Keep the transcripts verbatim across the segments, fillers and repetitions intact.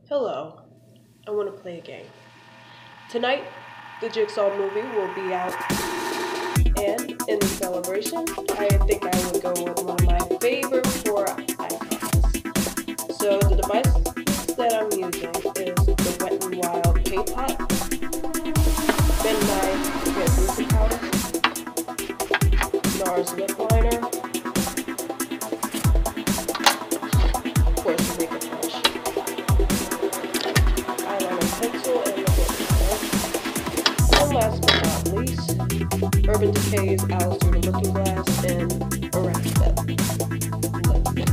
Hello, I want to play a game. Tonight, the Jigsaw movie will be out, and in the celebration, I think I would go with one of my favorite four icons. So the device that I'm using is the Wet n Wild paint pot, Midnight translucent powder, NARS lip liner, of course the makeup brush, eyeliner pencil, and the lip liner. And last but not least, Urban Decay's Alice Through the Looking Glass and Arrested lipstick.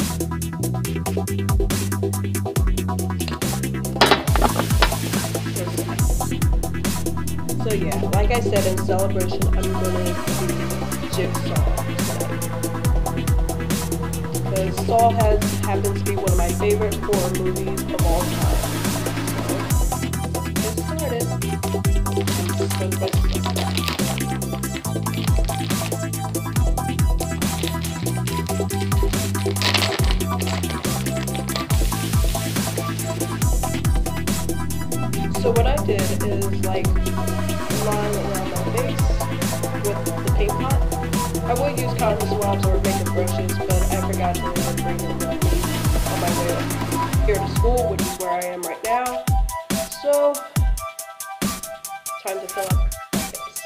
So yeah, like I said, in celebration, I'm gonna do Jigsaw tonight. Because Saw has happens to be one of my favorite horror movies of all time. So let's get started. So what I did is like line around my face with the paint pot. I would use cotton swabs or makeup brushes, but I forgot to bring them with me on my way here to school, which is where I am right now. So, time to fill up my face.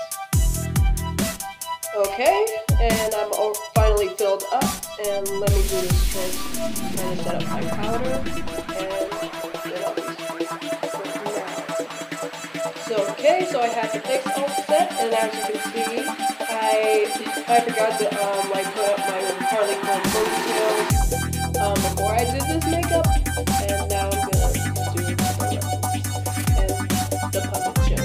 Okay, and I'm all finally filled up, and let me do this trick. Kind of set up my powder, and fill up these So, okay, so I have the face all set, and as you can see, I I forgot to um like put up my Harley Quinn ponytail um before I did this makeup, and now I'm gonna do the rest and the puppet show.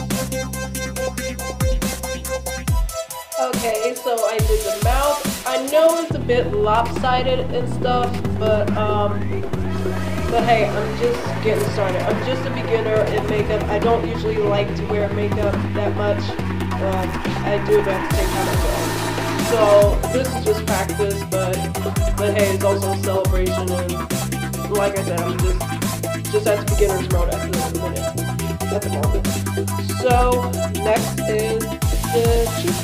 Okay, so I did the mouth. I know it's a bit lopsided and stuff, but um. But hey, I'm just getting started. I'm just a beginner in makeup. I don't usually like to wear makeup that much. Um, I do it at the same time as well. So this is just practice, but but hey, it's also a celebration. And like I said, I'm just just at the beginner's mode at the minute, at the moment. So next is the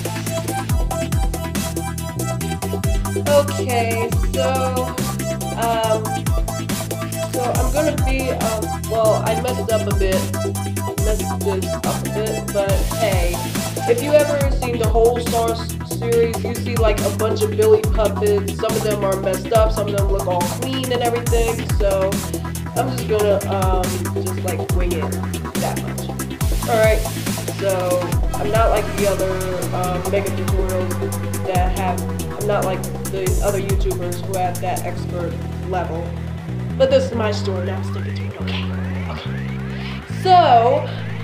cheeks. Okay, so um. So I'm gonna be, um, well, I messed up a bit, messed this up a bit, but hey, if you ever seen the whole Saw series, you see like a bunch of Billie puppets. Some of them are messed up, some of them look all clean and everything, so I'm just gonna, um, just like wing it that much. Alright, so I'm not like the other, um, makeup tutorials that have, I'm not like the other YouTubers who have that expert level. But this is my story, now stick it to it, okay? Okay. So,